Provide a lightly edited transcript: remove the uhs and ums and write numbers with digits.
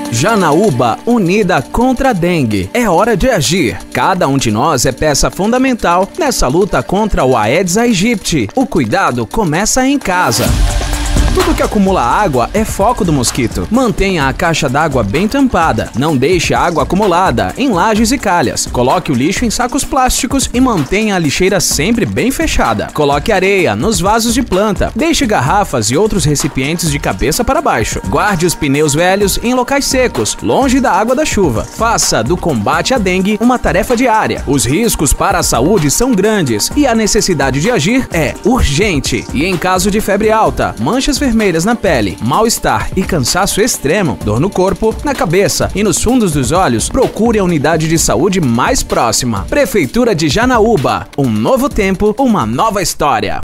Janaúba, unida contra a dengue. É hora de agir. Cada um de nós é peça fundamental nessa luta contra o Aedes aegypti. O cuidado começa em casa. Tudo que acumula água é foco do mosquito. Mantenha a caixa d'água bem tampada. Não deixe a água acumulada em lajes e calhas. Coloque o lixo em sacos plásticos e mantenha a lixeira sempre bem fechada. Coloque areia nos vasos de planta. Deixe garrafas e outros recipientes de cabeça para baixo. Guarde os pneus velhos em locais secos, longe da água da chuva. Faça do combate à dengue uma tarefa diária. Os riscos para a saúde são grandes e a necessidade de agir é urgente. E em caso de febre alta, manchas vermelhas na pele, mal-estar e cansaço extremo, dor no corpo, na cabeça e nos fundos dos olhos, procure a unidade de saúde mais próxima. Prefeitura de Janaúba, um novo tempo, uma nova história.